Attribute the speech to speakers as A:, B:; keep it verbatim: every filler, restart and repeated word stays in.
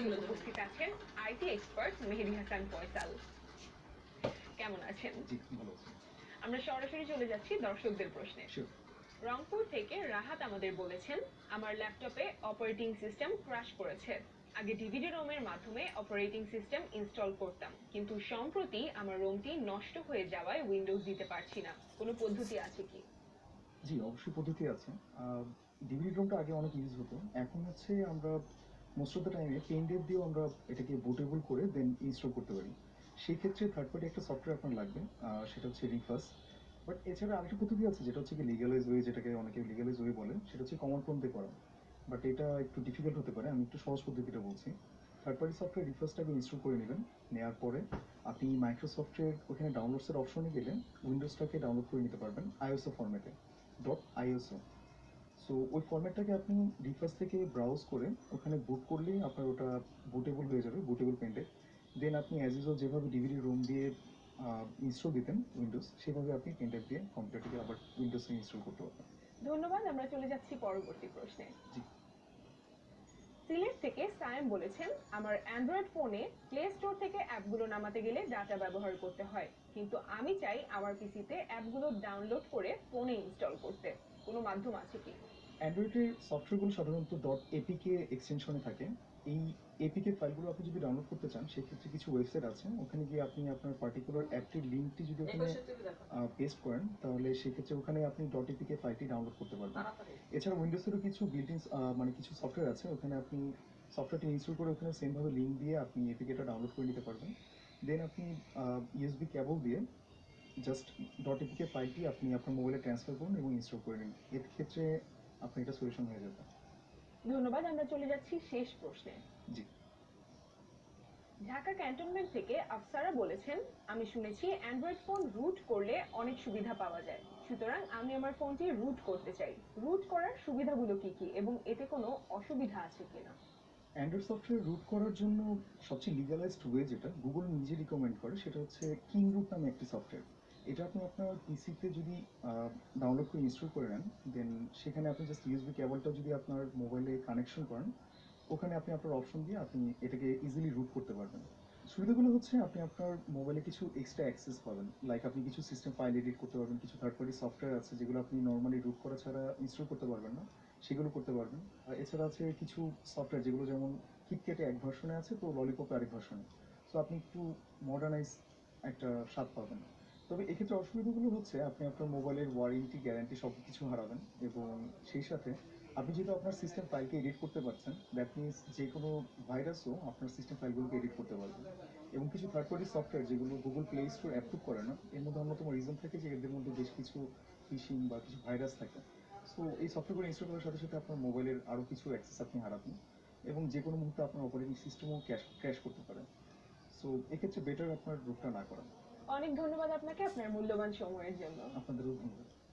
A: সঙ্গে উপস্থিত আছেন আইটি এক্সপার্ট মেহেদী হাসান ফয়সাল। কেমন আছেন?
B: জি, ভালো আছি।
A: আমরা সরাসরি চলে যাচ্ছি দর্শকদের প্রশ্নে।
B: শিওর।
A: রংপুর থেকে রাহাত আমাদের বলেছেন, আমার ল্যাপটপে অপারেটিং সিস্টেম ক্র্যাশ করেছে। আগে ডিভিডি রোমের মাধ্যমে অপারেটিং সিস্টেম ইনস্টল করতাম, কিন্তু সম্প্রতি আমার রোমটি নষ্ট হয়ে যাওয়ায় উইন্ডোজ দিতে পারছি না। কোনো পদ্ধতি আছে কি?
B: জি, অবশ্যই পদ্ধতি আছে। আ ডিভিডি রোমটা আগে অনেক ইউজ হতো। এখন হচ্ছে আমরা মোস্ট অফ দ্যা টাইমে পেন ড্রাইভ দিয়েও আমরা এটাকে বুটেবল করে দেন ইনস্টল করতে পারি। সেই ক্ষেত্রে থার্ড পার্টি একটা সফটওয়্যার আপনার লাগবে। আ সেটা হচ্ছে রিফাস। বাট এছাড়া আরেকটা পদ্ধতি আছে যেটা হচ্ছে কি লিগ্যালাইজ ওয়ে, যেটাকে অনেকে লিগ্যালাইজ ওয়ে বলে। সেটা হচ্ছে কমান্ড প্রম্পট দিয়ে করা। বাট এটা একটু ডিফিকাল্ট হতে পারে। আমি একটু সহজ পদ্ধতিটা বলছি। থার্ড পার্টি সফটওয়্যার রিফাসটাকে ইনস্টল করে নিবেন। নেওয়ার পরে আপনি মাইক্রোসফটের ওখানে ডাউনলোডসের অপশনে গেলে উইন্ডোজটাকে ডাউনলোড করে নিতে পারবেন আইএসও ফরম্যাটে। Dot ISO. সো ওই ফরম্যাটটাকে আপনি রিফাস থেকে ব্রাউজ করে ওখানে বুট করলেই আপনার ওটা বুটেবল হয়ে যাবে, বুটেবল পেন ড্রাইভ। দেন আপনি অ্যাজ ইউজুয়াল যেভাবে ডিভিডি রোম দিয়ে ইনস্টল দিতেন উইন্ডোজ, সেভাবে আপনি পেন ড্রাইভ দিয়ে কম্পিউটারটিকে আবার উইন্ডোজে ইনস্টল করতে পারবেন।
A: ধন্যবাদ। আমরা চলে যাচ্ছি পরবর্তী প্রশ্নে।
B: জি।
A: সিলেট থেকে সায়েম বলেছেন, আমার অ্যান্ড্রয়েড ফোনে প্লে স্টোর থেকে অ্যাপগুলো নামাতে গেলে ডাটা ব্যবহার করতে হয়, কিন্তু আমি চাই আমার পিসিতে অ্যাপগুলো ডাউনলোড করে ফোনে ইনস্টল করতে। কোনো মাধ্যম আছে কি?
B: অ্যান্ড্রয়েডের সফটওয়্যারগুলো সাধারণত ডট এপিকে এক্সটেনশনে থাকে। এই এপিকে ফাইলগুলো আপনি যদি ডাউনলোড করতে চান, সেক্ষেত্রে কিছু ওয়েবসাইট আছে। ওখানে গিয়ে আপনি আপনার পার্টিকুলার অ্যাপটির লিঙ্কটি যদি ওখানে পেস্ট করেন, তাহলে সেক্ষেত্রে ওখানে আপনি ডট এপিকে ফাইলটি ডাউনলোড করতে পারবেন। এছাড়া উইন্ডোজেরও কিছু বিল্ট-ইন মানে কিছু সফটওয়্যার আছে, ওখানে আপনি সফটওয়্যারটি ইনস্টল করে ওখানে সেমভাবে লিঙ্ক দিয়ে আপনি এপিকেটা ডাউনলোড করে নিতে পারবেন। দেন আপনি ইউএসবি কেবল দিয়ে জাস্ট ডট এপিকে ফাইলটি আপনি আপনার মোবাইলে ট্রান্সফার করুন এবং ইনস্টল করে নিন। এর ক্ষেত্রে আপনার এটা সলিউশন হয়ে যাবে।
A: ধন্যবাদ। আমরা চলে যাচ্ছি শেষ প্রশ্নে।
B: জি।
A: ঢাকা ক্যান্টনমেন্ট থেকে আফসারা বলেছেন, আমি শুনেছি অ্যান্ড্রয়েড ফোন রুট করলে অনেক সুবিধা পাওয়া যায়, সুতরাং আমি আমার ফোনটি রুট করতে চাই। রুট করার সুবিধাগুলো কি কি এবং এতে কোনো অসুবিধা আছে কিনা?
B: অ্যান্ড্রয়েড সফটওয়্যার রুট করার জন্য সবচেয়ে লিগালাইজড ওয়ে যেটা গুগল নিজে রিকমেন্ড করে, সেটা হচ্ছে কিং রুট নামে একটি সফটওয়্যার। এটা আপনি আপনার পিসিতে যদি ডাউনলোড করে ইনস্টল করে নেন, দেন সেখানে আপনি জাস্ট ইউএসবি কেবলটা যদি আপনার মোবাইলে কানেকশন করেন, ওখানে আপনি আপনার অপশন দিয়ে আপনি এটাকে ইজিলি রুট করতে পারবেন। সুবিধাগুলো হচ্ছে আপনি আপনার মোবাইলে কিছু এক্সট্রা অ্যাক্সেস পাবেন, লাইক আপনি কিছু সিস্টেম ফাইল এডিট করতে পারবেন, কিছু থার্ড পার্টি সফটওয়্যার আছে যেগুলো আপনি নর্মালি রুট করা ছাড়া ইনস্টল করতে পারবেন না, সেগুলো করতে পারবেন। আর এছাড়া আছে কিছু সফটওয়্যার যেগুলো যেমন কিটক্যাটে এক ভার্সনে আছে, তো ললিপপে আরেক ভার্সনে। সো আপনি একটু মডার্নাইজ একটা স্বাদ পাবেন। তবে এক্ষেত্রে অসুবিধাগুলো হচ্ছে আপনি আপনার মোবাইলের ওয়ারেন্টি, গ্যারান্টি সব কিছু হারাবেন, এবং সেই সাথে আপনি যেহেতু আপনার সিস্টেম ফাইলকে এডিট করতে পারছেন, দ্যাট মিনস যে কোনো ভাইরাসও আপনার সিস্টেম ফাইলগুলোকে এডিট করতে পারবে। এবং কিছু থার্ড পার্টি সফটওয়্যার যেগুলো গুগল প্লে স্টোর অ্যাপ্রুভ করে না, এর মধ্যে অন্যতম রিজন থাকে যে এদের মধ্যে বেশ কিছু ফিশিং বা কিছু ভাইরাস থাকে। সো এই সফটওয়্যারগুলো ইনস্টল করার সাথে সাথে আপনার মোবাইলের আরও কিছু অ্যাক্সেস আপনি হারাবেন, এবং যে কোনো মুহূর্তে আপনার অপারেটিং সিস্টেমও ক্র্যাশ ক্র্যাশ করতে পারে। সো এক্ষেত্রে বেটার আপনার রুটটা না করা।
A: অনেক ধন্যবাদ আপনাকে আপনার মূল্যবান সময়ের জন্য।
B: আপনাদেরও ধন্যবাদ।